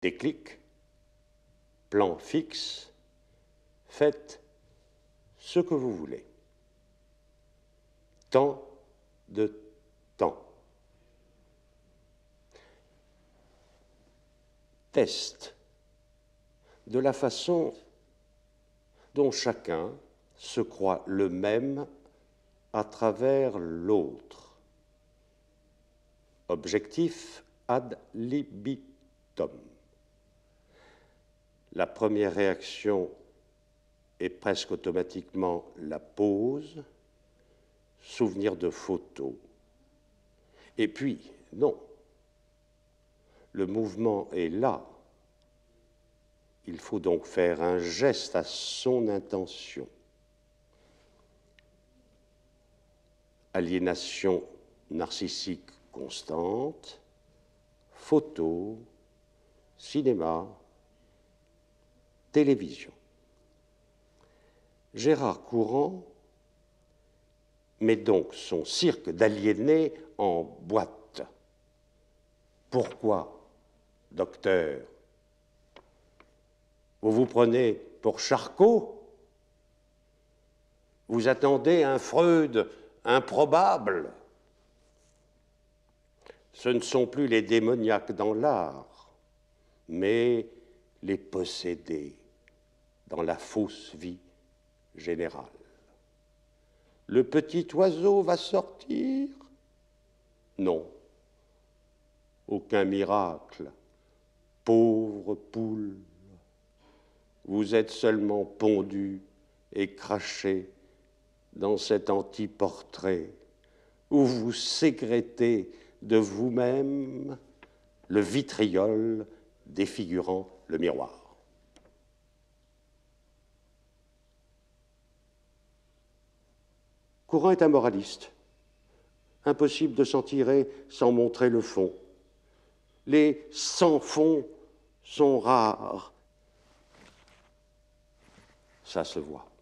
Déclic, plan fixe, faites ce que vous voulez. Tant de temps. Test de la façon dont chacun se croit le même à travers l'autre. Objectif ad libitum. La première réaction est presque automatiquement la pause, souvenir de photos. Et puis, non, le mouvement est là. Il faut donc faire un geste à son intention. Aliénation narcissique constante, photo, cinéma, télévision. Gérard Courant met donc son cirque d'aliénés en boîte. Pourquoi, docteur? Vous vous prenez pour Charcot? Vous attendez un Freud improbable? Ce ne sont plus les démoniaques dans l'art, mais les possédés dans la fausse vie générale. Le petit oiseau va sortir? Non, aucun miracle. Pauvre poule, vous êtes seulement pondu et craché dans cet anti-portrait où vous sécrétez de vous-même le vitriol défigurant le miroir. Courant est un moraliste. Impossible de s'en tirer sans montrer le fond. Les sans fond sont rares. Ça se voit.